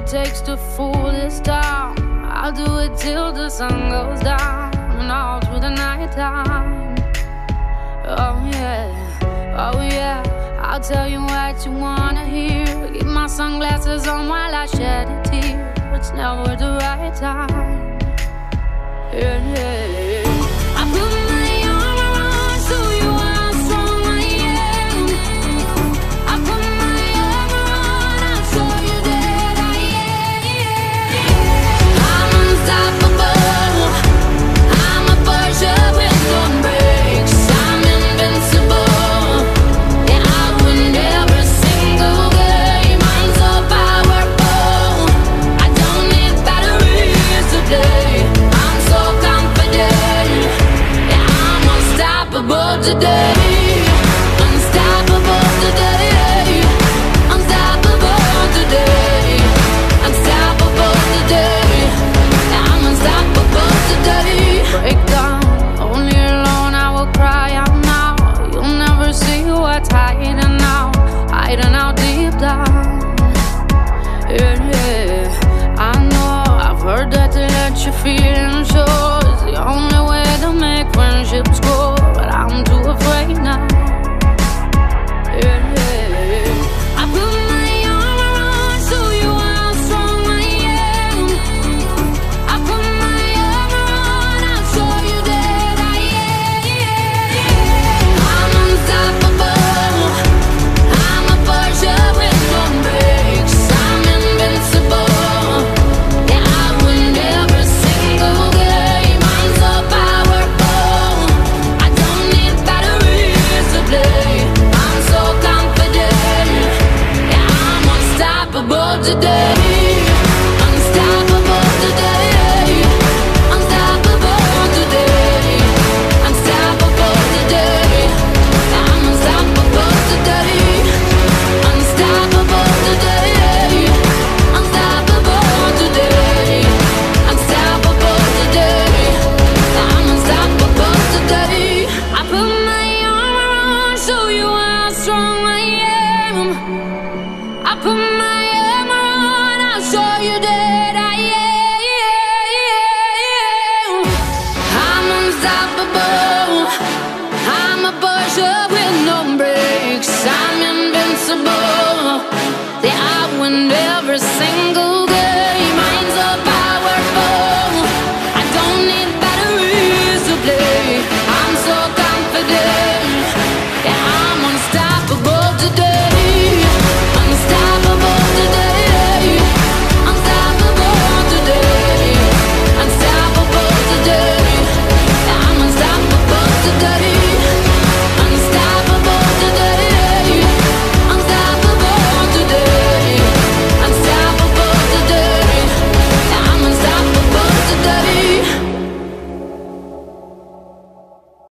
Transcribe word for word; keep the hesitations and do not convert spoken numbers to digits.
takes to fool this town. I'll do it till the sun goes down and all through the night time. Oh yeah, oh yeah, I'll tell you what you wanna hear. Keep my sunglasses on while I shed a tear. It's never the right time. Yeah, yeah, yeah. I put my armor on so you are how strong I am. I put my armor on, I'll show you that I am. I'm unstoppable. I'm a Porsche with no brakes. I'm invincible. Yeah, I win every single game. I'm so powerful. I don't need batteries today. I'm so confident. Yeah, I'm unstoppable today. Unstoppable today. Unstoppable today. Unstoppable today. Yeah, I'm unstoppable today. Break down, only alone I will cry out now. You'll never see what's hiding out, hiding out deep down. Yeah, yeah. I know I've heard that to let you feel and show.